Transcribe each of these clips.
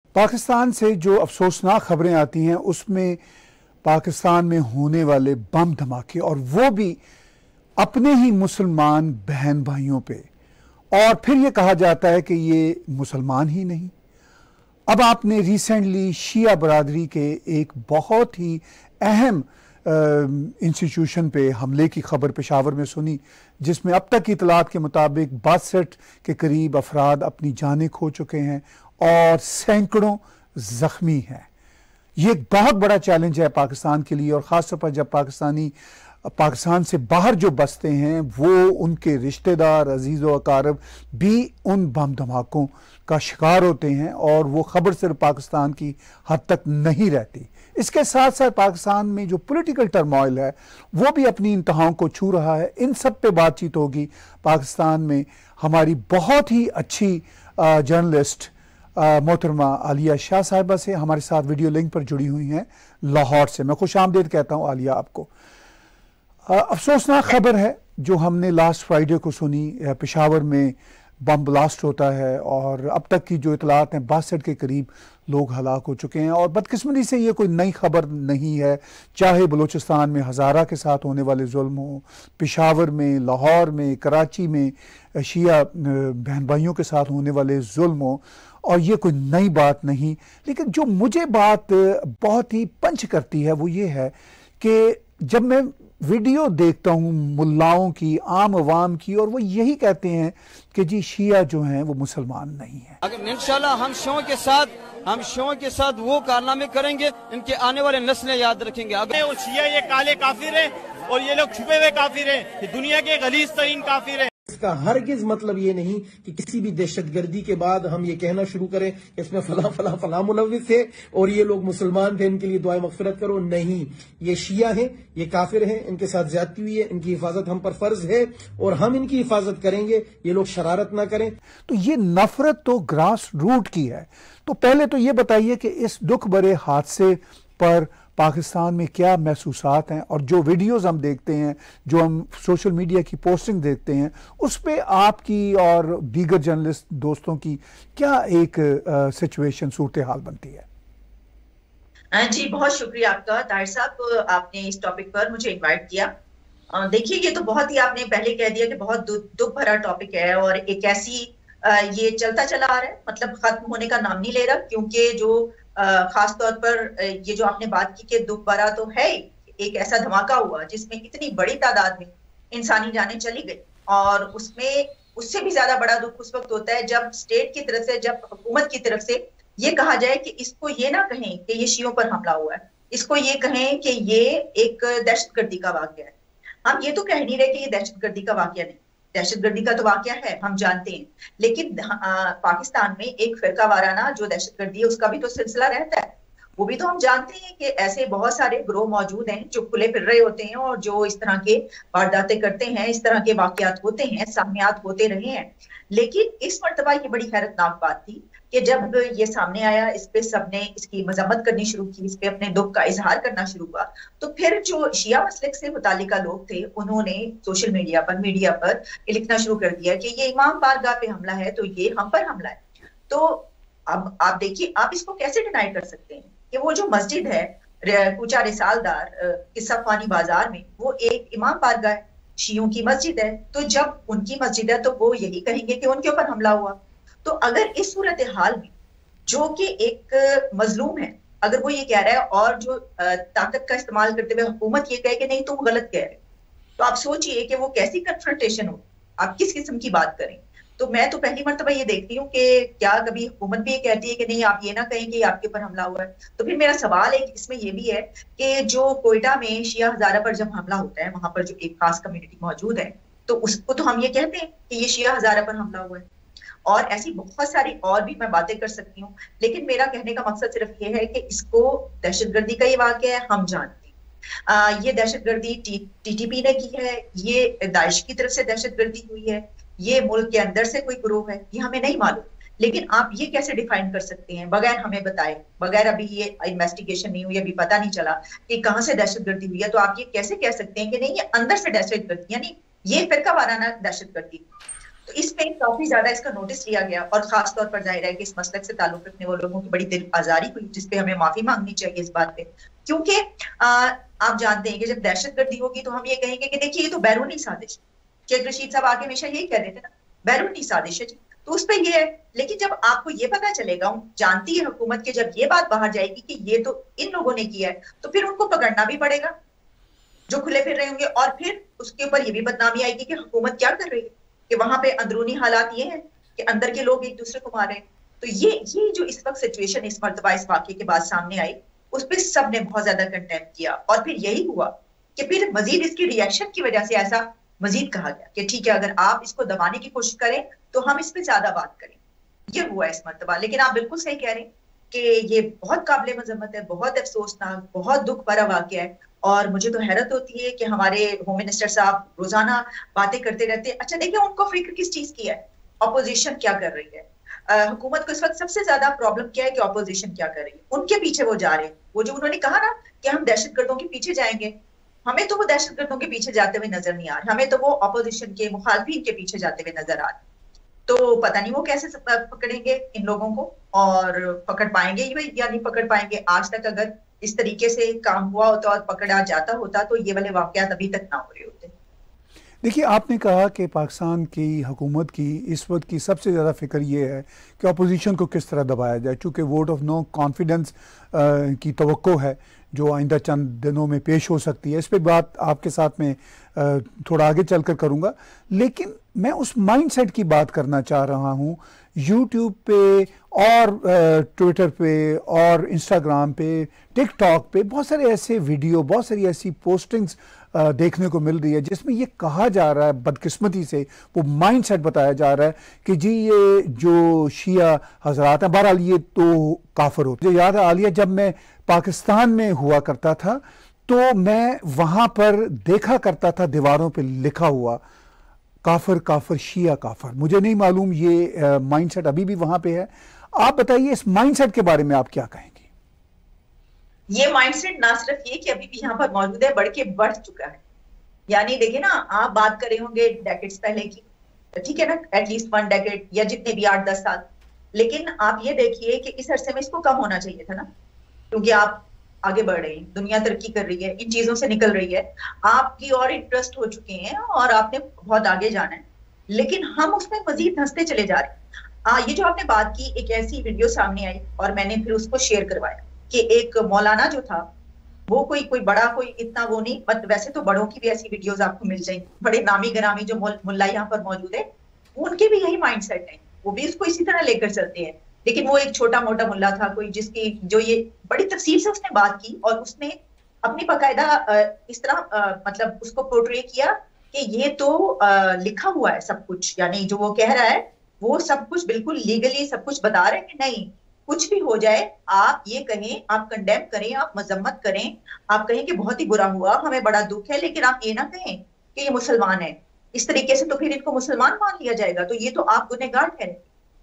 पाकिस्तान से जो अफसोसनाक खबरें आती हैं उसमें पाकिस्तान में होने वाले बम धमाके, और वो भी अपने ही मुसलमान बहन भाइयों पे, और फिर ये कहा जाता है कि ये मुसलमान ही नहीं। अब आपने रिसेंटली शिया बरादरी के एक बहुत ही अहम इंस्टीट्यूशन पे हमले की खबर पेशावर में सुनी, जिसमें अब तक की इतलात के मुताबिक 62 के करीब अफराद अपनी जानें खो चुके हैं और सैकड़ों ज़ख्मी हैं। ये एक बहुत बड़ा चैलेंज है पाकिस्तान के लिए, और ख़ासतौर पर जब पाकिस्तान से बाहर जो बसते हैं वो उनके रिश्तेदार अजीज़ व अकारब भी उन बम धमाकों का शिकार होते हैं, और वो खबर सिर्फ पाकिस्तान की हद तक नहीं रहती। इसके साथ साथ पाकिस्तान में जो पॉलिटिकल टर्मोइल है वो भी अपनी इंतहाओं को छू रहा है। इन सब पे बातचीत होगी। पाकिस्तान में हमारी बहुत ही अच्छी जर्नलिस्ट मोहतरमा आलिया शाह साहिबा से हमारे साथ वीडियो लिंक पर जुड़ी हुई हैं लाहौर से। मैं खुश आमदीद कहता हूँ आलिया आपको। अफसोसनाक खबर है जो हमने लास्ट फ्राइडे को सुनी। पेशावर में बम ब्लास्ट होता है और अब तक की जो इतलात हैं 62 के करीब लोग हलाक हो चुके हैं। और बदकिस्मती से ये कोई नई खबर नहीं है, चाहे बलूचिस्तान में हज़ारा के साथ होने वाले जुल्म हो, पेशावर में, लाहौर में, कराची में शिया बहन भाइयों के साथ होने वाले जुल्म हो, और ये कोई नई बात नहीं। लेकिन जो मुझे बात बहुत ही पंच करती है वो ये है कि जब मैं वीडियो देखता हूँ मुल्लाओं की, आम अवाम की, और वो यही कहते हैं कि जी शिया जो हैं वो मुसलमान नहीं है। अगर इंशाल्लाह हम शौक के साथ वो कारनामे करेंगे, इनके आने वाले नस्लें याद रखेंगे। अगर वो शिया ये काले काफिर हैं और ये लोग छुपे हुए काफिर हैं, ये दुनिया के गलीज तरीन काफिर हैं। इसका हरगिज मतलब ये नहीं कि किसी भी दहशतगर्दी के बाद हम ये कहना शुरू करें कि इसमें फला फला फला मुलविस है और ये लोग मुसलमान थे, इनके लिए दुआए मगफिरत करो। नहीं, ये शिया हैं, ये काफिर हैं, इनके साथ ज्यादती हुई है, इनकी हिफाजत हम पर फर्ज है और हम इनकी हिफाजत करेंगे। ये लोग शरारत ना करें। तो ये नफरत तो ग्रास रूट की है। तो पहले तो ये बताइए कि इस दुख भरे हादसे पर पाकिस्तान में क्या महसूसात हैं, और जो वीडियोस हम देखते हैं, जो हम सोशल मीडिया की पोस्टिंग देखते हैं, उस पे आपकी और दीगर जर्नलिस्ट दोस्तों की क्या एक सिचुएशन, सूरत हाल बनती है? जी बहुत शुक्रिया आपका ताहिर साहब, आपने इस टॉपिक पर मुझे इनवाइट किया। देखिए ये तो बहुत ही आपने पहले कह दिया कि बहुत दुख भरा टॉपिक है, और एक ऐसी ये चलता चला आ रहा है, मतलब खत्म होने का नाम नहीं ले रहा। क्योंकि जो खास तौर पर ये जो आपने बात की कि दुख भरा तो है, एक ऐसा धमाका हुआ जिसमें इतनी बड़ी तादाद में इंसानी जानें चली गई, और उसमें उससे भी ज्यादा बड़ा दुख उस वक्त होता है जब स्टेट की तरफ से, जब हुकूमत की तरफ से ये कहा जाए कि इसको ये ना कहें कि ये शियों पर हमला हुआ है, इसको ये कहें कि ये एक दहशतगर्दी का वाकया है। हम ये तो कह नहीं रहे कि ये दहशतगर्दी का वाकया नहीं, दहशतगर्दी का तो वाकया है, हम जानते हैं। लेकिन पाकिस्तान में एक फिरका वाराना जो दहशतगर्दी है उसका भी तो सिलसिला रहता है। वो भी तो हम जानते हैं कि ऐसे बहुत सारे ग्रोह मौजूद हैं जो खुले फिर रहे होते हैं और जो इस तरह के वारदातें करते हैं, इस तरह के वाकयात होते हैं, सामयात होते रहे हैं। लेकिन इस मर्तबा ये बड़ी हैरतनाक बात थी कि जब ये सामने आया, इस पे सबने इसकी मजम्मत करनी शुरू की, इस पे अपने दुख का इजहार करना शुरू हुआ, तो फिर जो शिया मसलक से मुतालिका लोग थे उन्होंने सोशल मीडिया पर लिखना शुरू कर दिया कि ये इमाम बारगाह पे हमला है, तो ये हम पर हमला है। तो अब आप देखिए, आप इसको कैसे डिनाई कर सकते हैं कि वो जो मस्जिद है कूचा रिसालदार किस्सा खानी बाजार में, वो एक इमाम बारगाह है, शियों की मस्जिद है। तो जब उनकी मस्जिद है तो वो यही कहेंगे कि उनके ऊपर हमला हुआ। तो अगर इस सूरत हाल में जो कि एक मजलूम है, अगर वो ये कह रहा है और जो ताकत का इस्तेमाल करते हुए हुकूमत ये कहे कि नहीं तुम गलत कह रहे, तो आप सोचिए कि वो कैसी कन्फ्रंटेशन हो, आप किस किस्म की बात करें। तो मैं तो पहली मर्तबा ये देखती हूँ कि क्या कभी हुकूमत भी ये कहती है कि नहीं आप ये ना कहें कि आपके ऊपर हमला हुआ है। तो फिर मेरा सवाल एक इसमें ये भी है कि जो कोयटा में शिया हजारा पर जब हमला होता है, वहां पर जो एक खास कम्युनिटी मौजूद है, तो उसको तो हम ये कहते हैं कि ये शिया हजारा पर हमला हुआ है। और ऐसी बहुत सारी और भी मैं बातें कर सकती हूँ, लेकिन मेरा कहने का मकसद सिर्फ ये है कि इसको दहशतगर्दी का ये वाकया है, हम जानते हैं। ये दहशतगर्दी टीटीपी ने की है, ये दाइश की तरफ से दहशतगर्दी हुई है, ये मुल्क के अंदर से कोई ग्रोह है, ये हमें नहीं मालूम। लेकिन आप ये कैसे डिफाइन कर सकते हैं बगैर हमें बताए, बगैर अभी ये इन्वेस्टिगेशन नहीं हुई, अभी पता नहीं चला कि कहाँ से दहशतगर्दी हुई है, तो आप ये कैसे कह सकते हैं कि नहीं ये अंदर से दहशतगर्दी, यानी ये फिरका वाराना दहशतगर्दी। तो इसमें काफी ज्यादा इसका नोटिस लिया गया और खास तौर पर जाहिर है कि इस मसलक से ताल्लुक रखने वाले लोगों की बड़ी दिल आजारी हुई, जिसपे हमें माफी मांगनी चाहिए इस बात पे। क्योंकि आप जानते हैं कि जब दहशतगर्दी होगी तो हम ये कहेंगे कि देखिए ये तो बैरूनी साजिश, शेख रशीद साहब आगे हमेशा यही कह देते ना, बैरूनी साजिश है जी, तो उस पर ये है। लेकिन जब आपको ये पता चलेगा, जानती है हुकूमत के, जब ये बात बाहर जाएगी कि ये तो इन लोगों ने किया है, तो फिर उनको पकड़ना भी पड़ेगा जो खुले फिर रहे होंगे, और फिर उसके ऊपर ये भी बदनामी आएगी कि हुकूमत क्या कर रही है, कि वहां पे अंदरूनी हालात ये हैं कि अंदर के लोग एक दूसरे को मारे। तो ये जो इस वक्त सिचुएशन इस मर्तबा इस वाकये के बाद सामने आई, उस पर सब ने बहुत ज्यादा कंडेम किया, और फिर यही हुआ कि फिर मजीद इसकी रिएक्शन की वजह से ऐसा मजीद कहा गया कि ठीक है अगर आप इसको दबाने की कोशिश करें तो हम इस पे ज्यादा बात करें। ये हुआ इस मर्तबा। लेकिन आप बिल्कुल सही कह रहे हैं कि ये बहुत काबिल मजम्मत है, बहुत अफसोसनाक, बहुत दुख भरा वाकया है। और मुझे तो हैरत होती है कि हमारे होम मिनिस्टर साहब रोजाना बातें करते रहते हैं। अच्छा देखिए उनको फिक्र किस चीज की है, अपोजिशन क्या कर रही है। हुकूमत को इस वक्त सबसे ज्यादा प्रॉब्लम क्या है कि अपोजिशन क्या कर रही है, उनके पीछे वो जा रहे हैं। वो जो उन्होंने कहा ना कि हम दहशतगर्दों के पीछे जाएंगे, हमें तो वो दहशतगर्दों के पीछे जाते हुए नजर नहीं आ रहे, हमें तो वो अपोजिशन के मुखालफिन के पीछे जाते हुए नजर आ रहे। तो पता नहीं वो कैसे पकड़ेंगे इन लोगों को, और पकड़ पाएंगे या नहीं पकड़ पाएंगे। आज तक अगर इस तरीके से काम हुआ होता और पकड़ा जाता होता तो ये वाले वाकयात अभी तक ना हो रहे होते। देखिए आपने कहा कि पाकिस्तान की हुकूमत की इस वक्त की सबसे ज़्यादा फ़िक्र ये है कि अपोजिशन को किस तरह दबाया जाए, चूँकि वोट ऑफ नो कॉन्फिडेंस की तवक्को है जो आइंदा चंद दिनों में पेश हो सकती है। इस पर बात आपके साथ में थोड़ा आगे चलकर करूँगा, लेकिन मैं उस माइंडसेट की बात करना चाह रहा हूँ। यूट्यूब पे और ट्विटर पे और इंस्टाग्राम पे, टिकटॉक पे बहुत सारे ऐसे वीडियो, बहुत सारी ऐसी पोस्टिंग्स देखने को मिल रही है जिसमें ये कहा जा रहा है, बदकिस्मती से वो माइंडसेट बताया जा रहा है कि जी ये जो शिया हजरात हैं, बहरहाल ये तो काफिर होते। मुझे याद है आलिया, जब मैं पाकिस्तान में हुआ करता था तो मैं वहाँ पर देखा करता था दीवारों पे लिखा हुआ काफिर काफिर शिया काफिर। मुझे नहीं मालूम ये माइंडसेट अभी भी वहाँ पे है। आप बताइए इस माइंडसेट के बारे में आप क्या कहेंगे? ये माइंडसेट ना सिर्फ ये कि अभी भी यहाँ पर मौजूद है, बढ़ चुका है। यानी देखिए ना, आप बात करे होंगे डेकेड्स पहले की, ठीक है ना, एटलीस्ट 1 डेकेड या जितने भी 8-10 साल। लेकिन आप ये देखिए कि इस अरसे में इसको कम होना चाहिए था ना, क्योंकि आप आगे बढ़ रहे हैं, दुनिया तरक्की कर रही है, इन चीजों से निकल रही है, आपकी और इंटरेस्ट हो चुके हैं और आपने बहुत आगे जाना है। लेकिन हम उसमें मजीद धंसते चले जा रहे हैं। ये जो आपने बात की, एक ऐसी वीडियो सामने आई और मैंने फिर उसको शेयर करवाया कि एक मौलाना जो था वो कोई बड़ा, कोई इतना वो नहीं, बट वैसे तो बड़ों की भी ऐसी वीडियोस आपको मिल जाएंगी, बड़े नामी गरामी जो मुल्ला यहाँ पर मौजूद है, उनके भी यही माइंडसेट है, वो भी इसको इसी तरह लेकर चलते हैं। लेकिन वो एक छोटा मोटा मुल्ला था कोई, जिसकी जो ये बड़ी तफसील से उसने बात की और उसने अपनी बाकायदा इस तरह मतलब उसको पोर्ट्रे किया कि ये तो लिखा हुआ है सब कुछ, यानी जो वो कह रहा है वो सब कुछ बिल्कुल लीगली सब कुछ बता रहे हैं कि नहीं, कुछ भी हो जाए आप ये कहें, आप कंडेम करें, आप मजम्मत करें, आप कहें कि बहुत ही बुरा हुआ, हमें बड़ा दुख है, लेकिन आप ये ना कहें कि ये मुसलमान है। इस तरीके से तो फिर इनको मुसलमान मान लिया जाएगा, तो ये तो आप गुनहगार ठहरेंगे।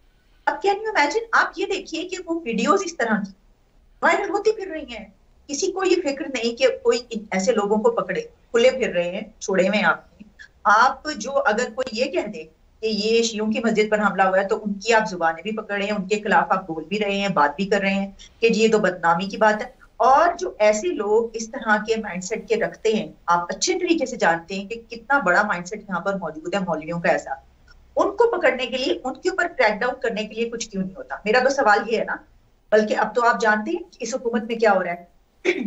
अब कैन यू इमेजिन, आप ये देखिए कि वो वीडियोस इस तरह की वायरल होती फिर रही हैं, किसी को ये फिक्र नहीं कि कोई ऐसे लोगों को पकड़े, खुले फिर रहे हैं, छोड़े हुए आपने। आप जो अगर कोई ये कह दे कि ये शियों की मस्जिद पर हमला हुआ है तो उनकी आप जुबानें भी पकड़ रहे हैं, उनके खिलाफ आप बोल भी रहे हैं, बात भी कर रहे हैं कि ये तो बदनामी की बात है। और जो ऐसे लोग इस तरह के माइंडसेट के रखते हैं, आप अच्छे तरीके से जानते हैं कि कितना बड़ा माइंडसेट यहाँ पर मौजूद है मौलवियों का ऐसा, उनको पकड़ने के लिए, उनके ऊपर क्रैकडाउन करने के लिए कुछ क्यों नहीं होता? मेरा तो सवाल ये है ना, बल्कि अब तो आप जानते हैं कि इस हुकूमत में क्या हो रहा है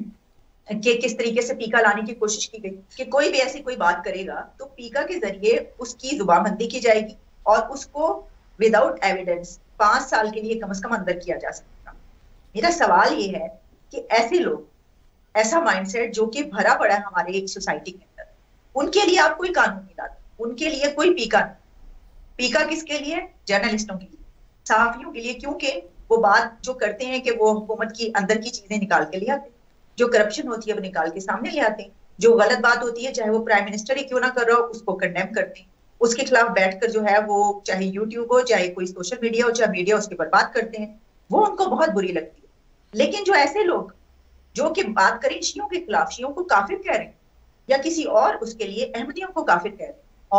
कि किस तरीके से पीका लाने की कोशिश की गई कि कोई भी ऐसी कोई बात करेगा तो पीका के जरिए उसकी जुबानबंदी की जाएगी और उसको विदाउट एविडेंस 5 साल के लिए कम से कम अंदर किया जा सकता। मेरा सवाल ये है कि ऐसे लोग, ऐसा माइंडसेट जो कि भरा पड़ा है हमारे एक सोसाइटी के अंदर, उनके लिए आप कोई कानून नहीं लाते, उनके लिए कोई पीका नहीं। पीका किसके लिए? जर्नलिस्टों के लिए, सहाफियों के लिए, क्योंकि वो बात जो करते हैं कि वो हुकूमत की अंदर की चीजें निकाल के ले आते हैं, जो करप्शन होती है वो निकाल के सामने ले आते हैं, जो गलत बात होती है चाहे वो प्राइम मिनिस्टर ही क्यों ना कर रहा हो उसको कंडेम करते हैं, उसके खिलाफ बैठकर जो है वो चाहे यूट्यूब हो, चाहे कोई सोशल मीडिया हो, चाहे मीडिया, उसके ऊपर बात करते हैं, वो उनको बहुत बुरी लगती है। लेकिन जो ऐसे लोग जो कि बात करें शियों के खिलाफ, शियों को काफिर कह रहे हैं या किसी और उसके लिए अहमदियों को काफिर कह रहे हैं और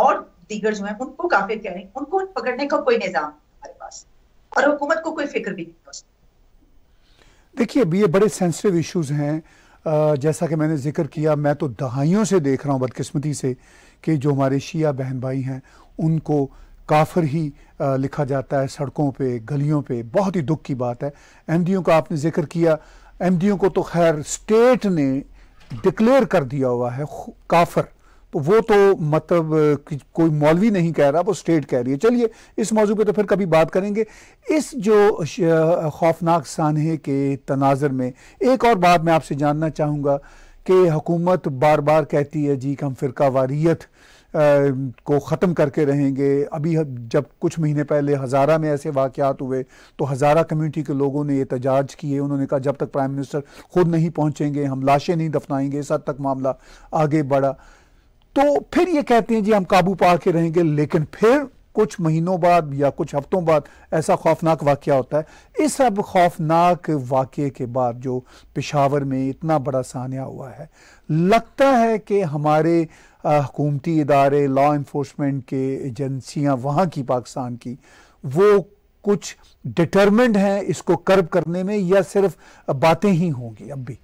दीगर जो है उनको काफिर कह रहे हैं, उनको पकड़ने का कोई निजाम हमारे पास, और हुकूमत को कोई फिक्र भी नहीं है। देखिए ये बड़े सेंसिटिव इश्यूज हैं। जैसा कि मैंने जिक्र किया, मैं तो दहाइयों से देख रहा हूँ बदकिस्मती से कि जो हमारे शिया बहन भाई हैं उनको काफिर ही लिखा जाता है सड़कों पे, गलियों पे। बहुत ही दुख की बात है। अहमदियों का आपने जिक्र किया, अहमदियों को तो खैर स्टेट ने डिक्लेयर कर दिया हुआ है काफिर, तो वो तो मतलब कोई मौलवी नहीं कह रहा, वो स्टेट कह रही है। चलिए इस मौजू पे तो फिर कभी बात करेंगे। इस जो खौफनाक सानहे के तनाज़र में एक और बात मैं आपसे जानना चाहूँगा कि हुकूमत बार बार कहती है जी कि हम फ़िरका वारियत को ख़त्म करके रहेंगे। अभी जब कुछ महीने पहले हज़ारा में ऐसे वाक़यात हुए तो हज़ारा कम्युनिटी के लोगों ने एहतजाज किए। उन्होंने कहा जब तक प्राइम मिनिस्टर खुद नहीं पहुँचेंगे हम लाशें नहीं दफनाएंगे। इस हद तक मामला आगे बढ़ा। तो फिर ये कहते हैं जी हम काबू पा के रहेंगे, लेकिन फिर कुछ महीनों बाद या कुछ हफ्तों बाद ऐसा खौफनाक वाक़या होता है। इस सब खौफनाक वाक़े के बाद जो पेशावर में इतना बड़ा सान्या हुआ है, लगता है कि हमारे हुकूमती इदारे, लॉ इन्फोर्समेंट के एजेंसियां वहाँ की, पाकिस्तान की, वो कुछ डिटरमिन्ड हैं इसको कर्ब करने में, या सिर्फ बातें ही होंगी अब भी?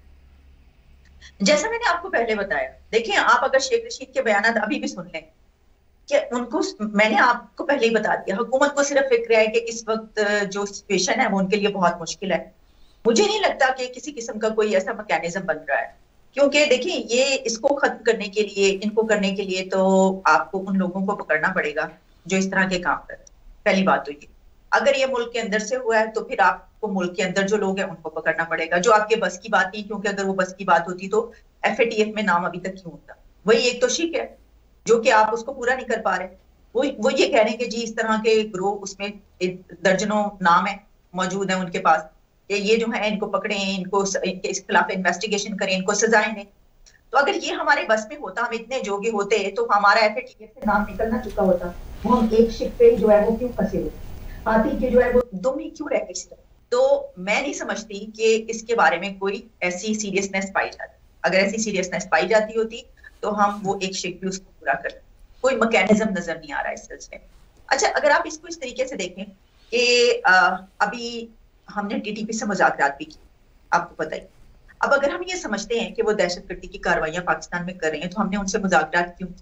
जैसा मैंने आपको पहले बताया, देखिए आप अगर शेख रशीद के बयान अभी भी सुन लें कि उनको, मैंने आपको पहले ही बता दिया, हुकूमत को सिर्फ फिक्र है कि इस वक्त जो सिचुएशन है वो उनके लिए बहुत मुश्किल है। मुझे नहीं लगता कि किसी किस्म का कोई ऐसा मैकेनिज्म बन रहा है, क्योंकि देखिए ये इसको खत्म करने के लिए, इनको करने के लिए तो आपको उन लोगों को पकड़ना पड़ेगा जो इस तरह के काम कर रहे हैं। पहली बात तो ये, अगर ये मुल्क के अंदर से हुआ है तो फिर आपको मुल्क के अंदर जो लोग हैं उनको पकड़ना पड़ेगा, जो आपके बस की बात नहीं, क्योंकि अगर वो बस की बात होती तो FATF में नाम अभी तक क्यों होता। वही एक तो शिक है जो कि आप उसको पूरा नहीं कर पा रहे। वो ये कह रहे हैं कि जी इस तरह के ग्रोह, उसमें दर्जनों नाम है मौजूद है उनके पास, कि ये जो है इनको पकड़े, इनको इनके खिलाफ इन्वेस्टिगेशन करें, इनको सजाएं दें। तो अगर ये हमारे बस में होता, हम इतने जोगे होते तो हमारा FATF से नाम निकलना चुका होता। वो हम एक शिक पे जो है वो क्यों फंसे होते, हाथी के जो है वो दुम ही क्यों रह गई। तो मैं नहीं समझती कि इसके बारे में कोई ऐसी सीरियसनेस पाई जाती। अगर ऐसी सीरियसनेस पाई जाती होती तो हम वो एक शिक भी उसको पूरा कर, कोई मैकेनिज्म नजर नहीं आ रहा इस सिलसिले में। अच्छा, अगर आप इसको इस तरीके से देखें कि अभी हमने TTP से मुज़ाकरात भी की, आपको पता ही। अब अगर हम ये समझते हैं कि वो दहशतगर्दी की कार्रवाइयां पाकिस्तान में कर रहे हैं तो हमने उनसे मुज़ाकरात क्यों,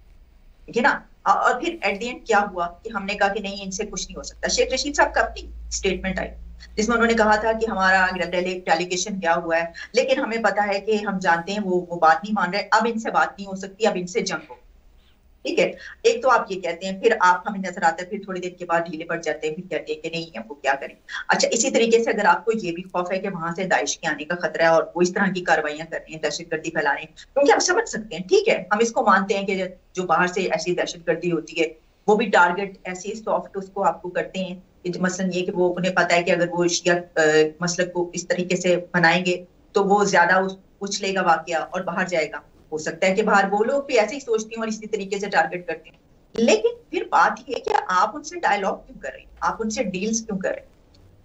ठीक है ना। और फिर एट द एंड क्या हुआ कि हमने कहा कि नहीं इनसे कुछ नहीं हो सकता। शेख रशीद साहब का अपनी स्टेटमेंट आई जिसमें उन्होंने कहा था कि हमारा डेलीगेशन गया हुआ है, लेकिन हमें पता है कि हम जानते हैं वो बात नहीं मान रहे, अब इनसे बात नहीं हो सकती, अब इनसे जंग हो। ठीक है, एक तो आप ये कहते हैं, फिर आप हमें नजर आता है, फिर थोड़ी देर के बाद ढीले पड़ जाते हैं, फिर कहते हैं कि नहीं है वो क्या करें। अच्छा, इसी तरीके से अगर आपको ये भी खौफ है कि वहां से दाइश के आने का खतरा है और वो इस तरह की कार्रवाइयां कर रही हैं, दहशतगर्दी फैला रहे हैं, क्योंकि आप समझ सकते हैं, ठीक है, हम इसको मानते हैं कि जो बाहर से ऐसी दहशतगर्दी होती है वो भी टारगेट ऐसे सॉफ्ट उसको आपको करते हैं, मसलन ये कि वो उन्हें पता है कि अगर वो शिया मसलक को इस तरीके से बनाएंगे तो वो ज्यादा उछलेगा वाकया और बाहर जाएगा। हो सकता है कि बाहर वो लोग भी ऐसे ही सोचते हैं और इसी तरीके से टारगेट करते हैं। लेकिन फिर बात ये है कि आप उनसे डायलॉग क्यों कर रहे हैं, आप उनसे डील्स क्यों कर रहे हैं?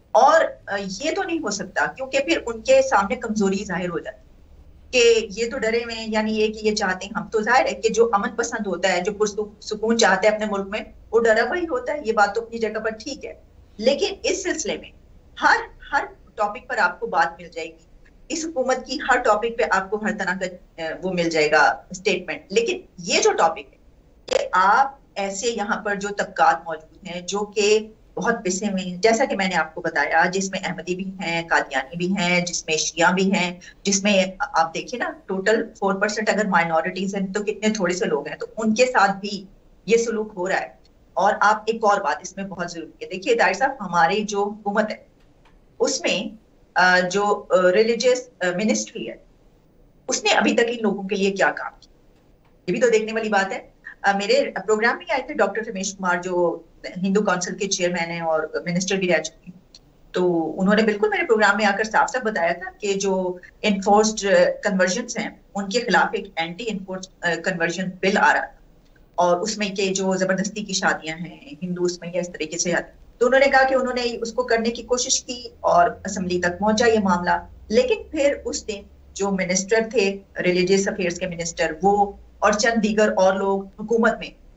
और ये तो नहीं हो सकता, क्योंकि फिर उनके सामने कमजोरी जाहिर हो जाती है कि ये तो डरे हुए हैं, यानी ये कि ये चाहते हैं, हम तो जाहिर है कि जो अमन पसंद होता है, जो पुरसुकून चाहते हैं अपने मुल्क में, वो डरा हुआ ही होता है। ये बात तो अपनी जगह पर ठीक है, लेकिन इस सिलसिले में हर टॉपिक पर आपको बात मिल जाएगी, इस हुकूमत की हर टॉपिक पे आपको हर तरह का वो मिल जाएगा स्टेटमेंट। लेकिन ये जो टॉपिक है कि आप ऐसे यहाँ पर जो तबकात मौजूद हैं जो कि बहुत पिसे हुए हैं, जैसा कि मैंने आपको बताया, जिसमें अहमदी भी हैं, कादियानी भी हैं, जिसमें शिया भी हैं, जिसमें आप देखिए ना टोटल 4% अगर माइनॉरिटीज हैं तो कितने थोड़े से लोग हैं, तो उनके साथ भी ये सलूक हो रहा है। और आप एक और बात इसमें बहुत जरूरी है, देखिए दायर साहब, हमारी जो हुकूमत है उसमें जो रिलीजियस मिनिस्ट्री है उसने अभी तक इन लोगों के लिए क्या काम किया, ये भी तो देखने वाली बात है। मेरे प्रोग्राम में आए थे डॉक्टर रमेश कुमार जो हिंदू काउंसिल के चेयरमैन हैं और मिनिस्टर भी रह चुके हैं, तो उन्होंने बिल्कुल मेरे प्रोग्राम में आकर साफ साफ बताया था कि जो इन्फोर्स्ड कन्वर्जन्स हैं उनके खिलाफ एक एंटी इन्फोर्स्ड कन्वर्जन बिल आ रहा था, और उसमें के जो जबरदस्ती की शादियां हैं हिंदू उसमें इस तरीके से आती, तो उन्होंने कहा कि उन्होंने उसको करने की कोशिश की और असेंबली तक पहुंचा ये मामला। लेकिन फिर उस दिन जो मिनिस्टर थे, रिलीजियस अफेयर्स के मिनिस्टर, वो और चंद दीगर और लोग हुकूमत में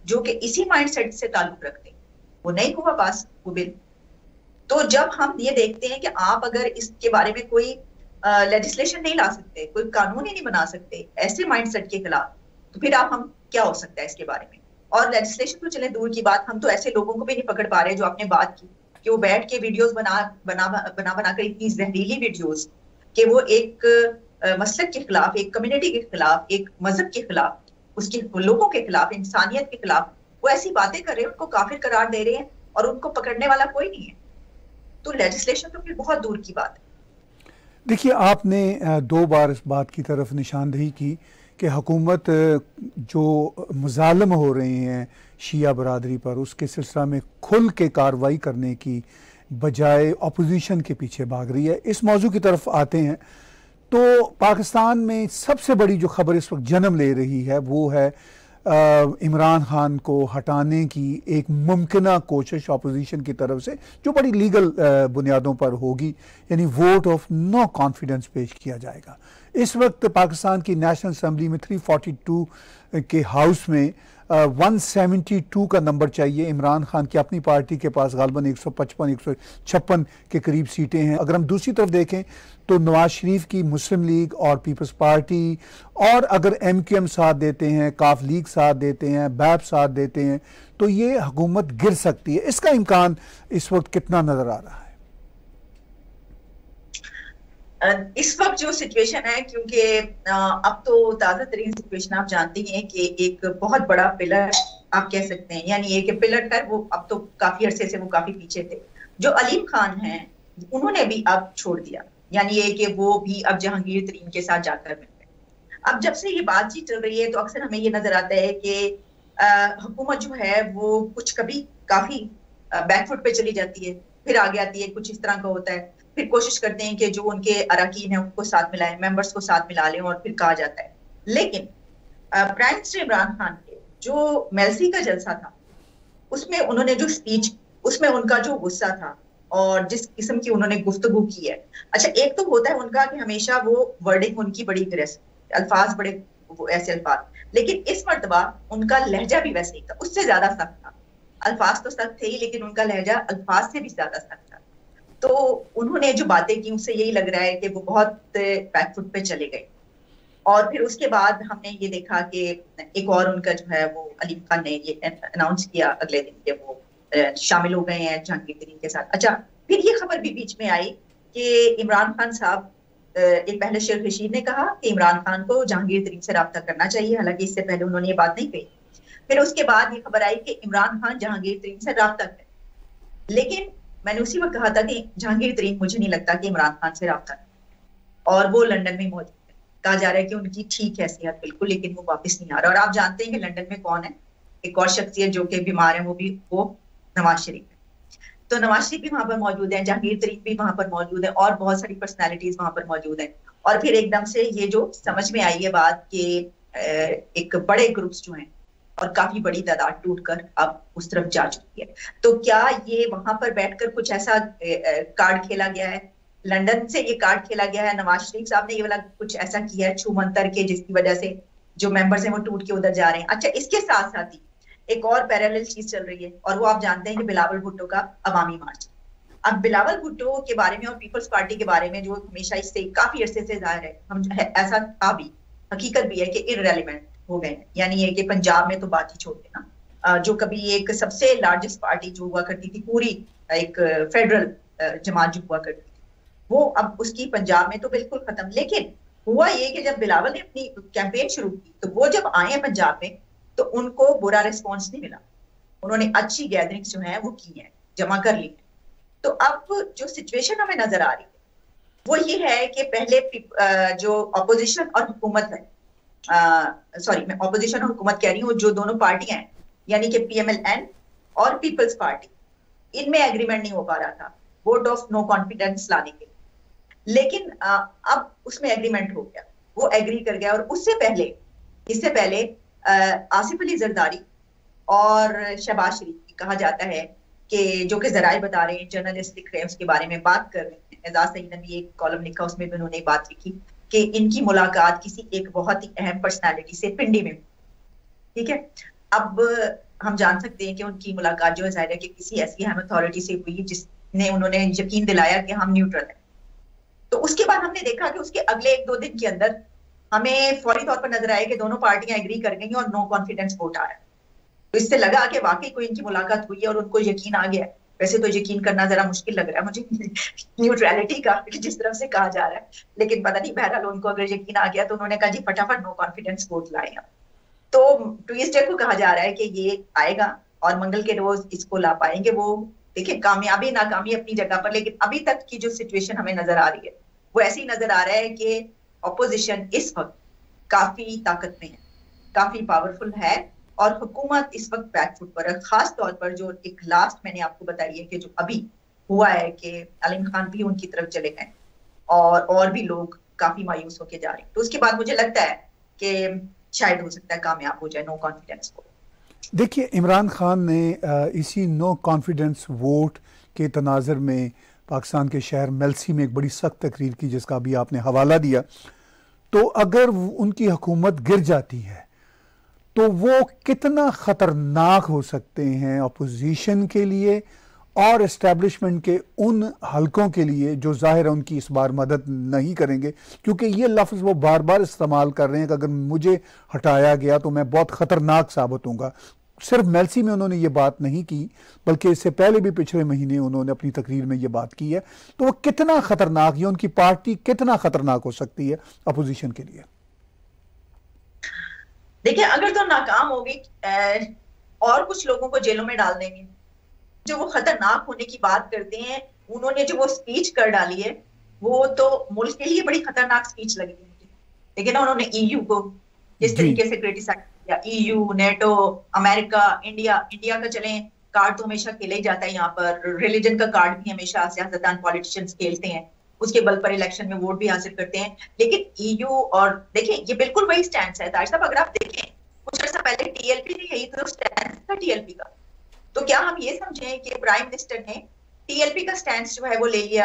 जो कि इसी माइंडसेट से ताल्लुक रखते हैं, वो नहीं हुआ पास वो बिल। तो जब हम ये देखते हैं कि आप अगर इसके बारे में कोई लेजिस्लेशन नहीं ला सकते, कोई कानून ही नहीं बना सकते ऐसे माइंडसेट के खिलाफ, तो फिर हम क्या हो सकता है इसके बारे में। और लेजिस्लेशन तो चले दूर की बात, हम तो ऐसे लोगों को भी नहीं पकड़ पा रहे जो आपने बात की कि वो बैठ के वीडियोस बना कर इतनी जहरीली वीडियोस कि वो एक मसलक के खिलाफ, एक कम्युनिटी के खिलाफ, एक मजहब के खिलाफ, उसके लोगों के खिलाफ, इंसानियत के खिलाफ वो ऐसी बातें कर रहे हैं, उनको काफिर करार दे रहे हैं और उनको पकड़ने वाला कोई नहीं है। तो लेजिस्लेशन तो फिर बहुत दूर की बात है। देखिए, आपने 2 बार इस बात की तरफ निशानदेही की कि हुकूमत जो मुजालम हो रहे हैं शिया बरादरी पर, उसके सिलसिला में खुल के कार्रवाई करने की बजाय अपोजिशन के पीछे भाग रही है। इस मौजू की तरफ आते हैं तो पाकिस्तान में सबसे बड़ी जो खबर इस वक्त जन्म ले रही है वो है इमरान खान को हटाने की एक मुमकिना कोशिश अपोजिशन की तरफ से, जो बड़ी लीगल बुनियादों पर होगी, यानी वोट ऑफ नो कॉन्फिडेंस पेश किया जाएगा। इस वक्त पाकिस्तान की नेशनल असेंबली में 342 के हाउस में 172 का नंबर चाहिए। इमरान खान की अपनी पार्टी के पास गालबन 155-156 के करीब सीटें हैं। अगर हम दूसरी तरफ देखें तो नवाज शरीफ की मुस्लिम लीग और पीपल्स पार्टी, और अगर MQM साथ देते हैं, काफ लीग साथ देते हैं, बैप साथ देते हैं, तो ये हुकूमत गिर सकती है। इसका इम्कान इस वक्त कितना नजर आ रहा है? इस वक्त जो सिचुएशन है, क्योंकि अब तो ताज़ा तरीन सिचुएशन आप जानते हैं कि एक बहुत बड़ा पिलर आप कह सकते हैं, यानी एक पिलर है वो अब तो काफी अरसे से वो काफी पीछे थे, जो अलीम खान हैं उन्होंने भी अब छोड़ दिया, यानी ये कि वो भी अब जहांगीर तरीन के साथ जाकर मिल गए। अब जब से ये बातचीत चल रही है तो अक्सर हमें ये नजर आता है कि हुकूमत जो है वो कुछ कभी काफी बैकफुट पे चली जाती है, फिर आगे आती है, कुछ इस तरह का होता है। फिर कोशिश करते हैं कि जो उनके अराकीन है उनको साथ मिलाएं, मेंबर्स को साथ मिला लें, और फिर कहा जाता है। लेकिन प्राइम मिनिस्टर इमरान खान के जो मेलसी का जलसा था उसमें उन्होंने जो स्पीच, उसमें उनका जो गुस्सा था और जिस किस्म की उन्होंने गुफ्तगू की है, अच्छा एक तो होता है उनका कि हमेशा वो वर्डिंग उनकी बड़ी अग्रेसिव, अल्फाज बड़े ऐसे अल्फाज, लेकिन इस मर्तबा उनका लहजा भी वैसे ही था, उससे ज्यादा सख्त था। अल्फाज तो सख्त थे ही, लेकिन उनका लहजा अल्फाज से भी ज्यादा सख्त था। तो उन्होंने जो बातें की उससे यही लग रहा है कि वो बहुत बैकफुट पे चले गए। और फिर उसके बाद हमने ये देखा कि एक और उनका जो है वो अलीम खान ने ये अनाउंस किया अगले दिन कि वो शामिल हो गए हैं जहांगीर तरीन के साथ। अच्छा, फिर ये खबर भी बीच में आई कि इमरान खान साहब, एक पहले शेख रशीद ने कहा कि इमरान खान को जहांगीर तरीन से रब्ता करना चाहिए, हालांकि इससे पहले उन्होंने ये बात नहीं कही। फिर उसके बाद ये खबर आई कि इमरान खान जहांगीर तरीन से रब्ता करें, लेकिन मैंने उसी वक्त कहा था कि जहांगीर तरीन मुझे नहीं लगता कि इमरान खान से रब्ता करें, और वो लंदन में मौजूद है। कहा जा रहा है कि उनकी ठीक है सेहत बिल्कुल, लेकिन वो वापस नहीं आ रहा। और आप जानते हैं कि लंदन में कौन है, एक और शख्सियत जो कि बीमार है, वो नवाज शरीफ है। तो नवाज शरीफ भी वहां पर मौजूद है, जहांगीर तरीन भी वहां पर मौजूद है, और बहुत सारी पर्सनैलिटीज वहां पर मौजूद है। और फिर एकदम से ये जो समझ में आई है बात कि एक बड़े ग्रुप्स जो हैं और काफी बड़ी तादाद टूटकर अब उस तरफ जा चुकी है। तो क्या ये वहां पर बैठकर कुछ ऐसा कार्ड खेला गया है, लंदन से ये कार्ड खेला गया है, नवाज शरीफ साहब ने ये वाला कुछ ऐसा किया है छू मंतर के, जिसकी वजह से जो मेंबर्स हैं वो टूट के उधर जा रहे हैं। अच्छा, इसके साथ साथ ही एक और पैरेलल चीज चल रही है, और वो आप जानते हैं कि बिलावल भुट्टो का अवामी मार्च। अब बिलावल भुट्टो के बारे में और पीपल्स पार्टी के बारे में जो हमेशा इससे काफी अरसे से जाहिर है, हम ऐसा था भी, हकीकत भी है कि इररेलेवेंट हो गए हैं। यानी ये कि पंजाब में तो बात ही छोड़ देना, जो कभी एक सबसे लार्जेस्ट पार्टी जो हुआ करती थी, पूरी एक फेडरल जमात जो हुआ करती थी, वो अब उसकी पंजाब में तो बिल्कुल खत्म। लेकिन हुआ ये कि जब बिलावल ने अपनी कैंपेन शुरू की तो वो जब आए हैं पंजाब में तो उनको बुरा रिस्पॉन्स नहीं मिला। उन्होंने अच्छी गैदरिंग्स जो है वो की है, जमा कर ली है। तो अब जो सिचुएशन हमें नजर आ रही है वो ये है कि पहले जो अपोजिशन और हुकूमत है, सॉरी मैं अपोजिशन और हुकूमत कह रही हूँ, जो दोनों पार्टियां हैं यानी कि PMLN और पीपल्स पार्टी, इनमें एग्रीमेंट नहीं हो पा रहा था वोट ऑफ नो कॉन्फिडेंस लाने के लिए। लेकिन अब उसमें एग्रीमेंट हो गया, वो एग्री कर गया। और इससे पहले आसिफ अली जरदारी और शहबाज शरीफ कहा जाता है कि जो कि जराए बता रहे हैं, जर्नलिस्ट लिख रहे हैं, उसके बारे में बात कर रहे हैं। एजाज सईद ने भी एक कॉलम लिखा, उसमें भी उन्होंने बात लिखी कि इनकी मुलाकात किसी एक बहुत ही अहम पर्सनालिटी से पिंडी में हुई। ठीक है, अब हम जान सकते हैं कि उनकी मुलाकात जो है जाहिर है कि किसी ऐसी अहम अथॉरिटी से हुई जिसने उन्होंने यकीन दिलाया कि हम न्यूट्रल हैं। तो उसके बाद हमने देखा कि उसके अगले 1-2 दिन के अंदर हमें फौरी तौर पर नजर आया कि दोनों पार्टियां एग्री कर गई और नो कॉन्फिडेंस वोट आ रहा है। तो इससे लगा कि वाकई कोई इनकी मुलाकात हुई है और उनको यकीन आ गया है। वैसे तो यकीन करना जरा मुश्किल लग रहा है मुझे न्यूट्रलिटी का, जिस तरफ से कहा जा रहा है, लेकिन पता नहीं, बहरहाल उनको अगर यकीन आ गया तो उन्होंने कहा जी फटाफट नो कॉन्फिडेंस वोट लाए। तो ट्यूसडे को कहा जा रहा है कि ये आएगा और मंगल के रोज इसको ला पाएंगे वो। देखिए, कामयाबी नाकामी अपनी जगह पर, लेकिन अभी तक की जो सिचुएशन हमें नजर आ रही है वो ऐसी नजर आ रहा है कि ऑपोजिशन इस वक्त काफी ताकत में है, काफी पावरफुल है और हुकूमत इस वक्त बैकफुट पर है। खास तौर पर जो एक लास्ट मैंने आपको बताई है कि जो अभी हुआ है कि अलीम खान भी उनकी तरफ चले गए और भी लोग काफी मायूस होके जा रहे हैं। तो उसके बाद मुझे लगता है कि शायद हो सकता है कामयाब हो जाए नो कॉन्फिडेंस वोट। देखिए, इमरान खान ने इसी नो कॉन्फिडेंस वोट के तनाज़र में पाकिस्तान के शहर मेल्सी में एक बड़ी सख्त तकरीर की, जिसका अभी आपने हवाला दिया। तो अगर उनकी हुकूमत गिर जाती है तो वो कितना ख़तरनाक हो सकते हैं अपोजिशन के लिए और इस्टेब्लिशमेंट के उन हलकों के लिए जो ज़ाहिर है उनकी इस बार मदद नहीं करेंगे, क्योंकि ये लफ्ज़ वो बार बार इस्तेमाल कर रहे हैं कि अगर मुझे हटाया गया तो मैं बहुत ख़तरनाक साबित होऊंगा। सिर्फ मेल्सी में उन्होंने ये बात नहीं की, बल्कि इससे पहले भी पिछले महीने उन्होंने अपनी तकरीर में ये बात की है। तो वो कितना ख़तरनाक, या उनकी पार्टी कितना ख़तरनाक हो सकती है अपोजिशन के लिए? देखिए, अगर तो नाकाम होगी और कुछ लोगों को जेलों में डाल देंगे। जो वो खतरनाक होने की बात करते हैं, उन्होंने जो वो स्पीच कर डाली है वो तो मुल्क के लिए बड़ी खतरनाक स्पीच लगी मुझे। लेकिन उन्होंने ईयू को जिस तरीके से क्रिटिसाइज किया, ईयू, नेटो, अमेरिका, इंडिया का चलें कार्ड तो हमेशा खेला ही जाता है यहाँ पर, रिलीजन का कार्ड भी हमेशा सियासतदान पॉलिटिशियंस खेलते हैं, उसके बल पर इलेक्शन में वोट भी हासिल करते हैं। लेकिन ईयू और देखिए ये बिल्कुल वही स्टैंड है ताज साहब। अगर आप देखें कुछ अर्सा पहले टीएलपी ने यही तो स्टैंड था टीएलपी का। तो क्या हम ये समझें कि प्राइम मिनिस्टर ने टीएलपी का स्टैंड जो है वो ले लिया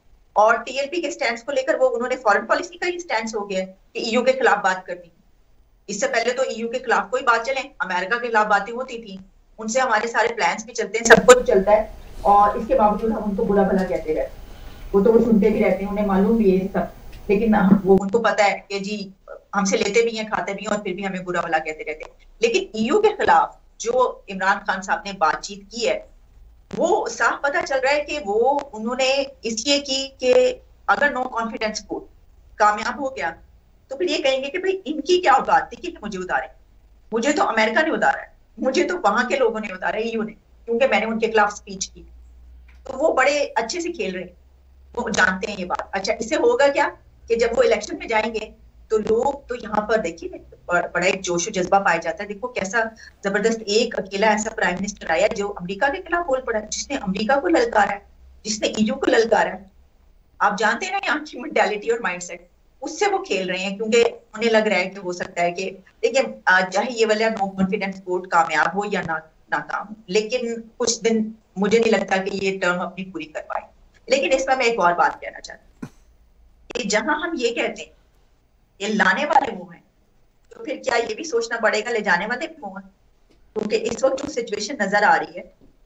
और टीएलपी के स्टैंड को लेकर वो उन्होंने फॉरेन पॉलिसी का ही स्टैंड हो गया कि ईयू के खिलाफ बात करनी। इससे पहले तो ईयू के खिलाफ कोई बात चले, अमेरिका के खिलाफ बातें होती थी, उनसे हमारे सारे प्लान्स भी चलते हैं, सब कुछ चलता है और इसके बावजूद हम उनको बुरा भला कहते रहते हैं। वो तो वो सुनते भी रहते हैं, उन्हें मालूम भी है सब, लेकिन वो उनको पता है कि जी हमसे लेते भी हैं, खाते भी हैं और फिर भी हमें बुरा भला कहते रहते हैं। लेकिन ईयू के खिलाफ जो इमरान खान साहब ने बातचीत की है वो साफ पता चल रहा है कि वो उन्होंने इसलिए की कि अगर नो कॉन्फिडेंस वोट कामयाब हो गया तो फिर ये कहेंगे कि भाई इनकी क्या औकात थी कि मुझे उतारे, मुझे तो अमेरिका ने उतारा है, मुझे तो वहां के लोगों ने उतारा, ईयू ने, क्योंकि मैंने उनके खिलाफ स्पीच की। तो वो बड़े अच्छे से खेल रहे हैं, वो जानते हैं ये बात। अच्छा, इससे होगा क्या कि जब वो इलेक्शन में जाएंगे तो लोग तो यहाँ पर देखिए बड़ा एक जोश जज्बा पाया जाता है। देखो कैसा जबरदस्त एक अकेला ऐसा प्राइम मिनिस्टर आया जो अमेरिका के खिलाफ बोल पड़ा है, जिसने अमेरिका को ललकारा है, जिसने ईयू को ललकारा है। आप जानते हैं ना यहाँ की मेंटालिटी और माइंडसेट, उससे वो खेल रहे हैं क्योंकि उन्हें लग रहा है कि हो सकता है कि देखिए चाहे ये वाला नो कॉन्फिडेंस वोट कामयाब हो या नाकाम हो, लेकिन कुछ दिन मुझे नहीं लगता कि ये टर्म अपनी पूरी कर पाए। लेकिन इसमें मैं एक और बात कहना चाहती हूँ कि जहां हम ये कहते हैं ये लाने वाले वो हैं, तो फिर क्या ये भी सोचना पड़ेगा ले जाने वाले भी वो हैं? क्योंकि इस वक्त जो सिचुएशन नजर आ रही है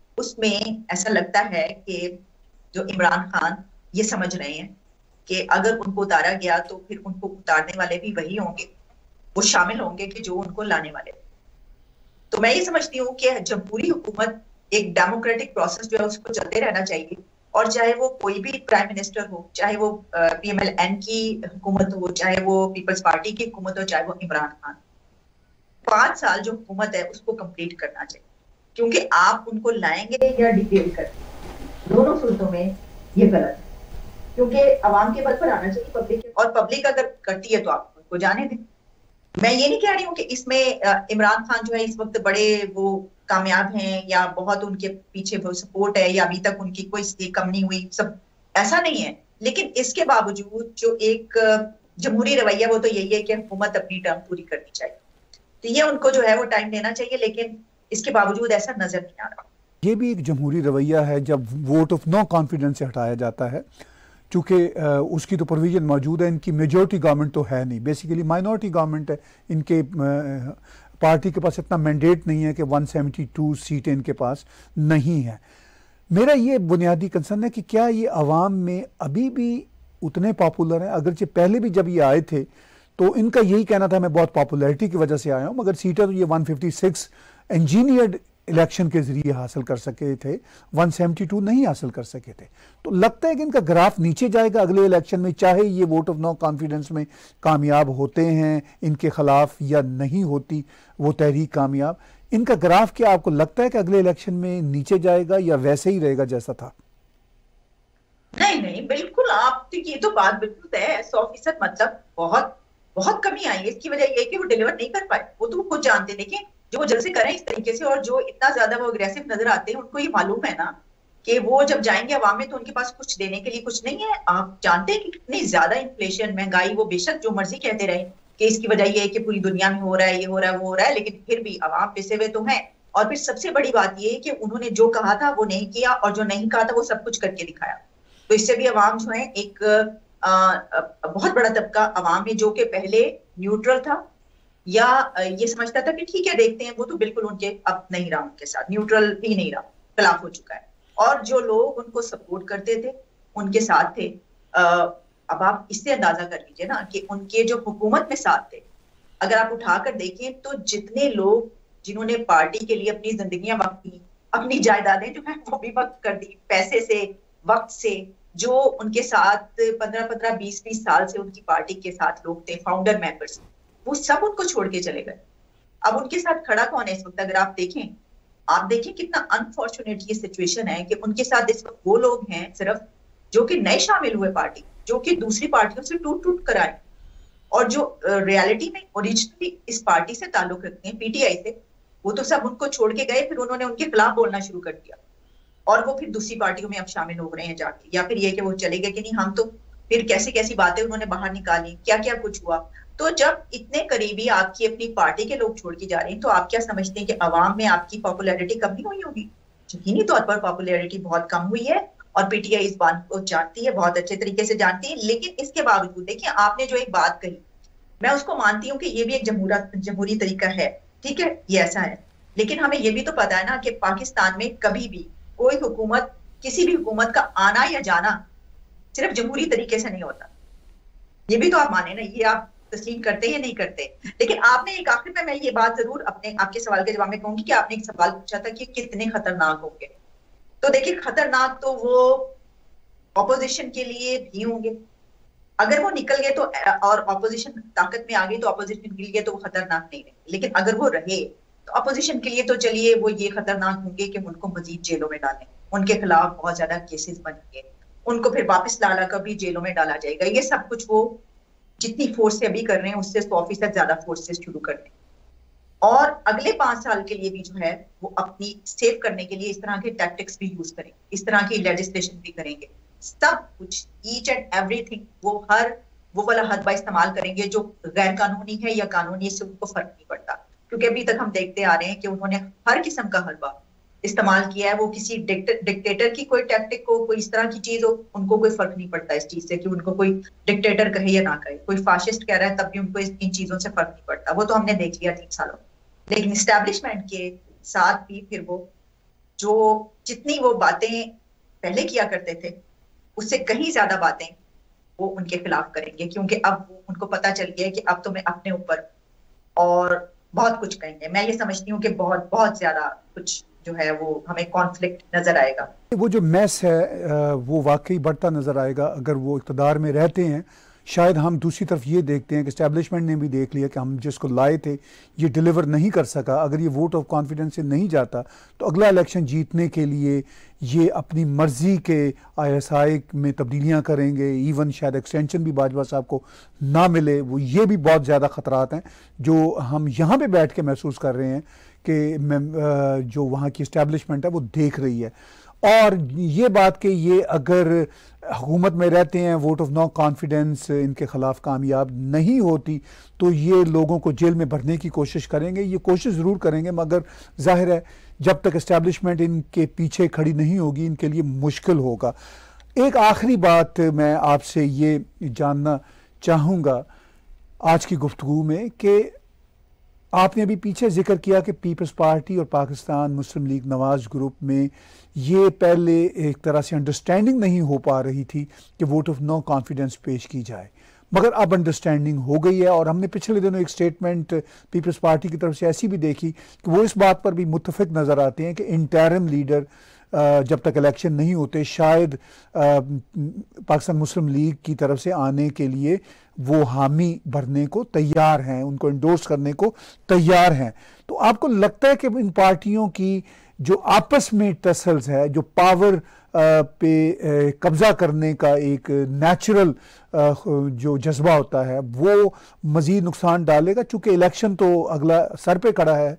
उसमें ऐसा लगता है कि जो इमरान खान ये समझ रहे हैं कि अगर उनको उतारा गया तो फिर उनको उतारने वाले भी वही होंगे, वो शामिल होंगे कि जो उनको लाने वाले। तो मैं ये समझती हूँ कि जमहूरी हुकूमत एक डेमोक्रेटिक प्रोसेस जो है उसको चलते रहना चाहिए, और चाहे वो कोई भी प्राइम मिनिस्टर हो, चाहे वो PMLN की हुकूमत हो, चाहे वो पीपल्स पार्टी की हुकूमत हो, चाहे वो इमरान खान, 5 साल जो हुकूमत है उसको कंप्लीट करना चाहिए। क्योंकि आप उनको लाएंगे या डिटेल करेंगे, दोनों सूरतों में ये गलत है। क्योंकि अवाम के बल पर आना चाहिए पब्लिक, और पब्लिक अगर करती है तो आप उनको जाने दें। मैं ये नहीं कह रही हूँ कि इसमें इमरान खान जो है इस वक्त बड़े वो कामयाब हैं या बहुत उनके पीछे वो सपोर्ट है या अभी तक उनकी कोई कम नहीं हुई, सब ऐसा नहीं है। लेकिन इसके बावजूद जो एक जमहूरी रवैया वो तो यही है कि हुकूमत अपनी टर्म पूरी करनी चाहिए, तो ये उनको जो है वो टाइम देना चाहिए, लेकिन इसके बावजूद ऐसा नजर नहीं आ रहा। ये भी एक जमहूरी रवैया है जब वोट ऑफ नो कॉन्फिडेंस से हटाया जाता है, चूँकि उसकी तो प्रोविज़न मौजूद है। इनकी मेजॉरिटी गवर्नमेंट तो है नहीं, बेसिकली माइनॉरिटी गवर्नमेंट है। इनके पार्टी के पास इतना मैंडेट नहीं है कि 172 सीटें इनके पास नहीं है। मेरा ये बुनियादी कंसर्न है कि क्या ये अवाम में अभी भी उतने पॉपुलर हैं? अगरचे पहले भी जब ये आए थे तो इनका यही कहना था मैं बहुत पॉपुलैरिटी की वजह से आया हूँ, मगर सीटें तो ये 156 इंजीनियर्ड इलेक्शन के जरिए हासिल कर सके थे, 172 नहीं हासिल कर सके थे। तो लगता है कि इनका ग्राफ नीचे जाएगा अगले इलेक्शन में, चाहे ये वोट ऑफ नो कॉन्फिडेंस में कामयाब होते हैं इनके खिलाफ या नहीं होती वो तहरीक कामयाब। इनका ग्राफ क्या आपको लगता है कि अगले इलेक्शन में नीचे जाएगा या वैसे ही रहेगा जैसा था? नहीं नहीं, बिल्कुल आप ये तो बात बिल्कुल तय है 100%। मतलब बहुत बहुत कमी आई है। इसकी वजह यह है कि वो डिलीवर नहीं कर पाए। वो तो खुद जानते। देखिए जो वो जल्द से करें इस तरीके से और जो इतना ज्यादा वो अग्रेसिव नजर आते हैं, उनको ये मालूम है ना कि वो जब जाएंगे अवाम में तो उनके पास कुछ देने के लिए कुछ नहीं है। आप जानते हैं कि कितनी ज्यादा इन्फ्लेशन, महंगाई, वो बेशक जो मर्जी कहते रहे कि इसकी वजह यह है कि पूरी दुनिया में हो रहा है, ये हो रहा है, वो हो रहा है, लेकिन फिर भी अवाम पिसे हुए तो हैं। और फिर सबसे बड़ी बात यह है कि उन्होंने जो कहा था वो नहीं किया, और जो नहीं कहा था वो सब कुछ करके दिखाया। तो इससे भी अवाम जो है एक बहुत बड़ा तबका अवाम में जो कि पहले न्यूट्रल था या ये समझता था कि ठीक है देखते हैं, वो तो बिल्कुल उनके अब नहीं रहा, उनके साथ न्यूट्रल भी नहीं रहा, खिलाफ हो चुका है। और जो लोग उनको सपोर्ट करते थे, उनके साथ थे, अब आप इससे अंदाजा कर लीजिए ना कि उनके जो हुकूमत में साथ थे, अगर आप उठाकर देखें तो जितने लोग जिन्होंने पार्टी के लिए अपनी जिंदगियां वक्त दी, अपनी जायदादें जो है वो भी वक्त कर दी, पैसे से, वक्त से, जो उनके साथ 15-15, 20-20 साल से उनकी पार्टी के साथ लोग थे, फाउंडर मेंबर्स, वो सब उनको छोड़ के चले गए। अब उनके साथ खड़ा कौन है इस वक्त? अगर आप देखें कितना अनफॉर्चुनेट ये सिचुएशन है कि उनके साथ इस वक्त वो लोग हैं सिर्फ जो कि नए शामिल हुए पार्टी, जो कि दूसरी पार्टियों से टूट कर आए, और जो रियलिटी में ओरिजिनली इस पार्टी से ताल्लुक रखते हैं, पीटीआई से, वो तो सब उनको छोड़ के गए। फिर उन्होंने उनके खिलाफ बोलना शुरू कर दिया और वो फिर दूसरी पार्टियों में अब शामिल हो रहे हैं जाके, या फिर ये कि वो चले गए कि नहीं हम तो, फिर कैसी कैसी बातें उन्होंने बाहर निकाली, क्या क्या कुछ हुआ। तो जब इतने करीबी आपकी अपनी पार्टी के लोग छोड़ के जा रहे हैं, तो आप क्या समझते हैं कि अवाम में आपकी पॉपुलैरिटी कम नहीं हुई होगी? यकीनी तौर पर पॉपुलैरिटी बहुत कम हुई है, और पीटीआई इस बात को जानती है, बहुत अच्छे तरीके से जानती है। लेकिन इसके बावजूद देखिए, आपने जो एक बात कही, मैं उसको मानती हूँ कि ये भी एक जमहूरी तरीका है, ठीक है, ये ऐसा है, लेकिन हमें ये भी तो पता है ना कि पाकिस्तान में कभी भी कोई हुकूमत, किसी भी हुकूमत का आना या जाना सिर्फ जमहूरी तरीके से नहीं होता। ये भी तो आप माने ना, ये आप तस्लीम करते या नहीं करते। लेकिन आपने एक आखिर में, मैं ये बात जरूर आपके सवाल के जवाब में कहूंगी कि आपने एक सवाल पूछा था कि कितने खतरनाक होंगे। तो देखिए, खतरनाक तो वो ऑपोजिशन के लिए भी होंगे, अगर वो निकल गए तो, और ऑपोजिशन ताकत में आ गई तो ऑपोजिशन के लिए तो वो खतरनाक नहीं रहे। लेकिन अगर वो रहे तो अपोजिशन के लिए तो चलिए वो ये खतरनाक होंगे कि उनको मजीद जेलों में डालें, उनके खिलाफ बहुत ज्यादा केसेस बनेंगे, उनको फिर वापस लाला कर भी जेलों में डाला जाएगा। ये सब कुछ वो जितनी फोर्स से अभी कर रहे हैं उससे 100% ज्यादा फोर्स से शुरू कर रहे हैं। और अगले 5 साल के लिए भी जो है वो अपनी सेव करने के लिए इस तरह के टैक्टिक्स भी यूज करेंगे, इस तरह की लेजिस्लेशन भी करेंगे, सब कुछ, ईच एंड एवरीथिंग, वो वाला हदबा इस्तेमाल करेंगे जो गैर कानूनी है या कानूनी, इससे उनको फर्क नहीं पड़ता। क्योंकि अभी तक हम देखते आ रहे हैं कि उन्होंने हर किस्म का हलवा इस्तेमाल किया है। वो किसी डिक्टेटर की कोई टैक्टिक हो, कोई इस तरह की चीज हो, उनको कोई फर्क नहीं पड़ता इस चीज से कि उनको कोई डिक्टेटर कहे या ना कहे, कोई फाशिस्ट कह रहा है तब भी उनको इन चीजों से फर्क नहीं पड़ता। वो तो हमने देख लिया 3 सालों में। लेकिन इस्टेब्लिशमेंट के साथ भी फिर वो जो जितनी वो बातें पहले किया करते थे उससे कहीं ज्यादा बातें वो उनके खिलाफ करेंगे, क्योंकि अब उनको पता चल गया है कि अब तो मैं अपने ऊपर और बहुत कुछ कहेंगे। मैं ये समझती हूँ कि बहुत बहुत ज्यादा कुछ जो है वो हमें कॉन्फ्लिक्ट नजर आएगा। वो जो मैस है वो वाकई बढ़ता नजर आएगा अगर वो इक़्तिदार में रहते हैं। शायद हम दूसरी तरफ ये देखते हैं कि एस्टेब्लिशमेंट ने भी देख लिया कि हम जिसको लाए थे ये डिलीवर नहीं कर सका। अगर ये वोट ऑफ कॉन्फिडेंस से नहीं जाता तो अगला इलेक्शन जीतने के लिए ये अपनी मर्जी के ISI में तब्दीलियां करेंगे, इवन शायद एक्सटेंशन भी बाजवा साहब को ना मिले। वो ये भी बहुत ज़्यादा ख़तरात हैं जो हम यहाँ पे बैठ के महसूस कर रहे हैं कि जो वहाँ की इस्टेब्लिशमेंट है वो देख रही है। और ये बात कि ये अगर हुकूमत में रहते हैं, वोट ऑफ नो कॉन्फिडेंस इनके ख़िलाफ़ कामयाब नहीं होती तो ये लोगों को जेल में भरने की कोशिश करेंगे। ये कोशिश ज़रूर करेंगे, मगर जाहिर है जब तक इस्टेब्लिशमेंट इनके पीछे खड़ी नहीं होगी इनके लिए मुश्किल होगा। एक आखिरी बात मैं आपसे ये जानना चाहूँगा आज की गुफ्तगू में कि आपने अभी पीछे जिक्र किया कि पीपल्स पार्टी और Pakistan Muslim League Nawaz group में ये पहले एक तरह से अंडरस्टैंडिंग नहीं हो पा रही थी कि वोट ऑफ नो कॉन्फिडेंस पेश की जाए, मगर अब अंडरस्टैंडिंग हो गई है। और हमने पिछले दिनों एक स्टेटमेंट पीपल्स पार्टी की तरफ से ऐसी भी देखी कि वो इस बात पर भी मुत्तफिक नज़र आते हैं कि इंटरिम लीडर जब तक इलेक्शन नहीं होते शायद पाकिस्तान मुस्लिम लीग की तरफ से आने के लिए वो हामी भरने को तैयार हैं, उनको इंडोर्स करने को तैयार हैं। तो आपको लगता है कि इन पार्टियों की जो आपस में टसल्स है, जो पावर पे कब्जा करने का एक नेचुरल जो जज्बा होता है, वो मजीद नुकसान डालेगा, चूंकि इलेक्शन तो अगला सर पे खड़ा है?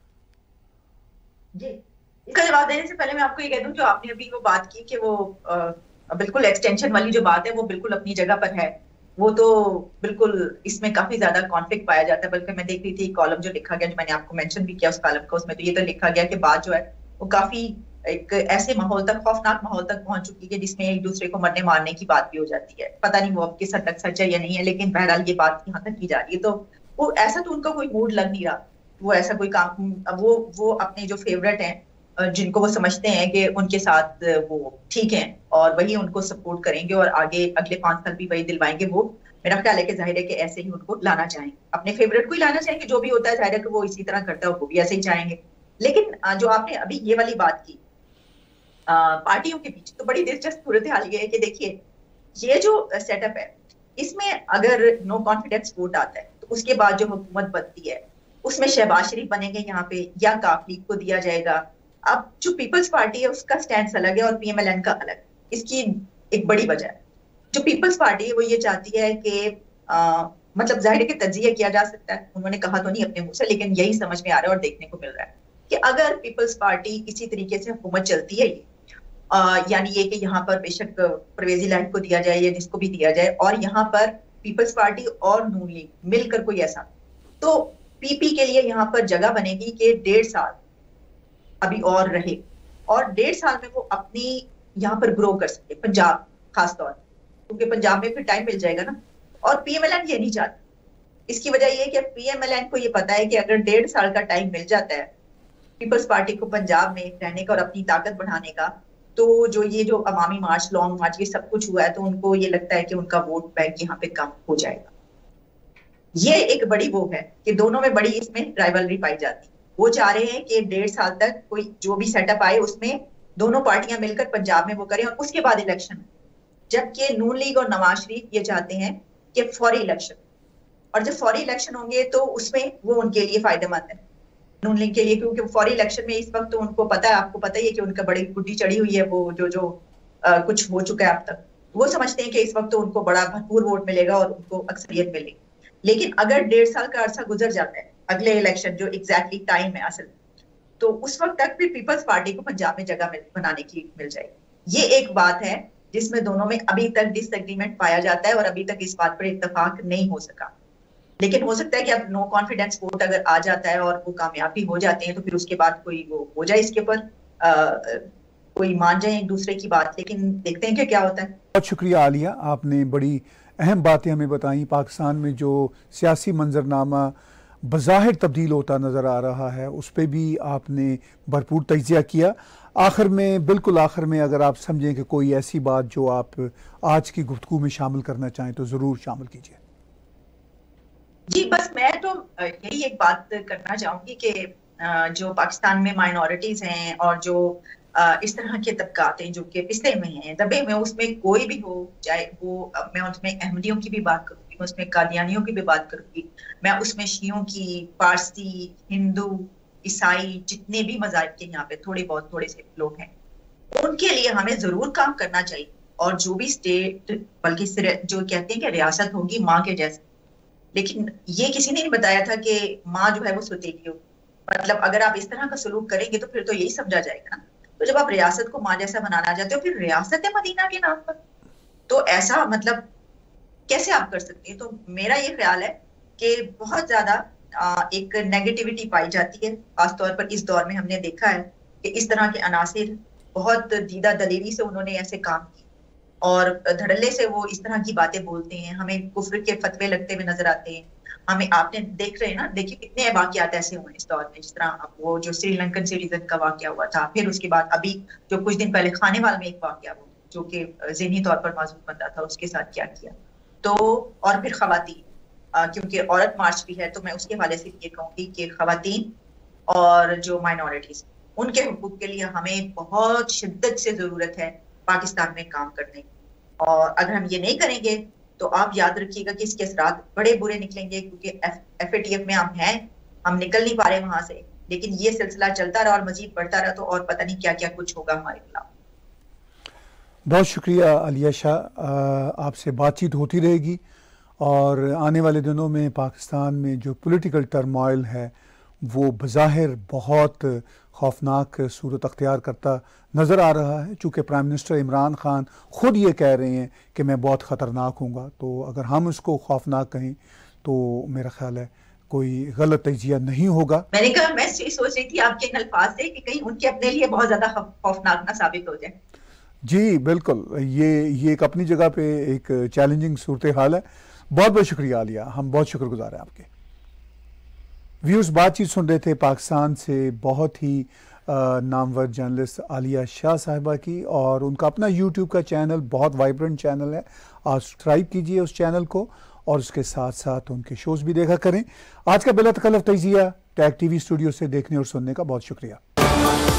जी, इसका जवाब देने से पहले मैं आपको ये कह दूं, जो आपने अभी वो बात की कि वो बिल्कुल एक्सटेंशन वाली जो बात है वो बिल्कुल अपनी जगह पर है। वो तो बिल्कुल इसमें काफी ज्यादा कॉन्फ्लिक्ट पाया जाता है। बल्कि मैं देख रही थी कॉलम जो लिखा गया, जो मैंने आपको मेंशन भी किया उस कॉलम को, उसमें तो ये तो लिखा गया कि बात जो है वो काफी एक ऐसे माहौल तक, खौफनाक माहौल तक पहुंच चुकी है जिसमें एक दूसरे को मरने मारने की बात भी हो जाती है। पता नहीं वो अब किस हद तक सच है या नहीं है, लेकिन बहरहाल ये बात यहाँ तक की जा रही है। तो वो ऐसा तो उनका कोई मूड लग नहीं रहा, वो ऐसा कोई काम, वो अपने जो फेवरेट हैं, जिनको वो समझते हैं कि उनके साथ वो ठीक हैं और वही उनको सपोर्ट करेंगे और आगे अगले 5 साल भी वही दिलवाएंगे, वो मेरा ख्याल है कि जाहिर है कि ऐसे ही उनको लाना चाहेंगे, अपने फेवरेट को ही लाना चाहेंगे। जो भी होता है जाहिर है कि वो इसी तरह करता है, वो भी ऐसे ही चाहेंगे। लेकिन जो आपने अभी ये वाली बात की पार्टियों के बीच, तो बड़ी दिलचस्प सूरत हाल ये है कि देखिए ये जो सेटअप है, इसमें अगर नो कॉन्फिडेंस वोट आता है तो उसके बाद जो हुकूमत बनती है उसमें शहबाज शरीफ बनेंगे यहाँ पे या काफ लीग को दिया जाएगा। अब जो पीपल्स पार्टी है उसका स्टैंड अलग है और पीएमएलएन का अलग। इसकी एक बड़ी वजह है, जो पीपल्स पार्टी है वो ये चाहती है कि मतलब जाहिर है कि तज्जिया किया जा सकता है, उन्होंने कहा तो नहीं अपने मुंह से, लेकिन यही समझ में आ रहा है और देखने को मिल रहा है कि अगर पीपल्स पार्टी इसी तरीके से हुकूमत चलती है, यानी ये कि यहाँ पर बेशक परवेज इलाही को दिया जाए या जिसको भी दिया जाए, और यहाँ पर पीपल्स पार्टी और नून लीग मिलकर कोई ऐसा, तो पीपी के लिए यहाँ पर जगह बनेगी कि 1.5 साल अभी और रहे और 1.5 साल में वो अपनी यहाँ पर ग्रो कर सके, पंजाब खासतौर पर, क्योंकि पंजाब में फिर टाइम मिल जाएगा ना। और पीएमएलएन ये नहीं चाहती। इसकी वजह ये है कि पीएमएलएन को ये पता है कि अगर 1.5 साल का टाइम मिल जाता है पीपल्स पार्टी को पंजाब में रहने का और अपनी ताकत बढ़ाने का, तो जो ये जो अवामी मार्च, लॉन्ग मार्च, ये सब कुछ हुआ है, तो उनको ये लगता है कि उनका वोट बैंक यहाँ पे कम हो जाएगा। ये एक बड़ी वो है कि दोनों में बड़ी इसमें राइवलरी पाई जाती है। वो चाह रहे हैं कि 1.5 साल तक कोई जो भी सेटअप आए उसमें दोनों पार्टियां मिलकर पंजाब में वो करें और उसके बाद इलेक्शन। जबकि नून लीग और नवाज शरीफ ये चाहते हैं कि फौरी इलेक्शन, और जब फौरी इलेक्शन होंगे तो उसमें वो उनके लिए फायदेमंद है नून लीग के लिए, क्योंकि फौरी इलेक्शन में इस वक्त तो उनको पता है, आपको पता ही है कि उनका बड़ी गुड्डी चढ़ी हुई है, वो जो कुछ हो चुका है अब तक। वो समझते हैं कि इस वक्त तो उनको बड़ा भरपूर वोट मिलेगा और उनको अक्सरियत मिलेगी। लेकिन अगर 1.5 साल का अरसा गुजर जाता है, अगले इलेक्शन जो एग्जैक्टली टाइम है असल, तो उस वक्त तक फिर पीपल्स पार्टी को पंजाब में जगह बनाने की मिल जाएगी। ये एक बात है जिसमें दोनों में अभी तक डिसएग्रीमेंट पाया जाता है और अभी तक इस बात पर इत्तेफाक नहीं हो सका। लेकिन हो सकता है कि अब नो कॉन्फिडेंस वोट अगर आ जाता है और वो कामयाब भी हो जाते हैं तो फिर उसके बाद कोई वो हो जाए, इसके ऊपर कोई मान जाए एक दूसरे की बात। लेकिन देखते हैं कि क्या होता है। बहुत शुक्रिया आलिया, आपने बड़ी अहम बातें हमें बताई। पाकिस्तान में जो सियासी मंजरनामा बज़ाहिर तब्दील होता नज़र आ रहा है उस पर भी आपने भरपूर तजिया किया। आखिर में, बिल्कुल आखिर में, अगर आप समझें कि कोई ऐसी बात जो आप आज की गुफ्तगू में शामिल करना चाहें तो ज़रूर शामिल कीजिए। जी, बस मैं तो यही एक बात करना चाहूंगी कि जो पाकिस्तान में माइनॉरिटीज हैं और जो इस तरह के तबकात हैं जो कि पिछले में हैं, दबे हुए, उसमें कोई भी हो, चाहे वो, मैं उसमें अहमदियों की भी बात करूंगी, मैं उसमें कादियानियों की भी बात करूंगी, मैं उसमें शियों की, पारसी, हिंदू, ईसाई, जितने भी मज़ाहिब के यहाँ पे थोड़े से लोग हैं, उनके लिए हमें जरूर काम करना चाहिए। और जो भी स्टेट, बल्कि जो कहते हैं कि रियासत होगी माँ के जैसे, लेकिन ये किसी ने नहीं बताया था कि माँ जो है वो सौतेली हो। मतलब अगर आप इस तरह का सलूक करेंगे तो फिर तो यही समझा जाएगा ना। तो जब आप रियासत को माँ जैसा बनाना चाहते हो, फिर रियासत है मदीना के नाम पर, तो ऐसा मतलब कैसे आप कर सकते हैं? तो मेरा ये ख्याल है कि बहुत ज्यादा एक नेगेटिविटी पाई जाती है, खासतौर पर इस दौर में हमने देखा है कि इस तरह के अनासिर बहुत दीदा दलेरी से उन्होंने ऐसे काम किए और धड़ल्ले से वो इस तरह की बातें बोलते हैं, हमें कुफ्र के फतवे लगते हुए नजर आते हैं। हमें आपने देख रहे हैं ना, देखिए कितने वाकयात ऐसे हुए इस दौर में, जिस तरह अब वो जो श्रीलंकन सिटीजन का वाकया हुआ था, फिर उसके बाद अभी जो कुछ दिन पहले खानेवाल में एक वाकया हुआ जो कि ज़हनी तौर पर मासूम बंदा था, उसके साथ क्या किया। तो और फिर खवातीन, क्योंकि औरत मार्च भी है, तो मैं उसके हवाले से ये कहूंगी कि खवातीन और जो माइनॉरिटीज, उनके हुकूक के लिए हमें बहुत शिद्दत से जरूरत है पाकिस्तान में काम करने की। और अगर हम ये नहीं करेंगे तो आप याद रखिएगा कि इसके असरात बड़े बुरे निकलेंगे, क्योंकि FATF में हम हैं, हम निकल नहीं पा रहे वहां से, लेकिन ये सिलसिला चलता रहा और मजीद बढ़ता रहा तो और पता नहीं क्या क्या कुछ होगा हमारे खिलाफ। बहुत शुक्रिया आलिया शाह, आपसे बातचीत होती रहेगी और आने वाले दिनों में पाकिस्तान में जो पॉलिटिकल टर्मोइल है वो बज़ाहिर बहुत खौफनाक सूरत अख्तियार करता नज़र आ रहा है। चूँकि प्राइम मिनिस्टर इमरान खान ख़ुद ये कह रहे हैं कि मैं बहुत ख़तरनाक हूँगा, तो अगर हम उसको खौफनाक कहें तो मेरा ख्याल है कोई गलत तजिया नहीं होगा। मैंने कहा, मैं सोच रही थी आपके इन अल्फाज से कि कहीं उनके अपने लिए बहुत ज़्यादा खौफनाक ना साबित हो जाए। जी बिल्कुल, ये एक अपनी जगह पे एक चैलेंजिंग सूरत हाल है। बहुत बहुत शुक्रिया आलिया, हम बहुत शुक्रगुजार हैं आपके। व्यूअर्स, बातचीत सुन रहे थे पाकिस्तान से बहुत ही नामवर जर्नलिस्ट आलिया शाह साहिबा की, और उनका अपना यूट्यूब का चैनल बहुत वाइब्रेंट चैनल है। आप सब्सक्राइब कीजिए उस चैनल को और उसके साथ साथ उनके शोज़ भी देखा करें। आज का बिला तकल्लुफ़ तजिया टैग TV स्टूडियो से देखने और सुनने का बहुत शुक्रिया।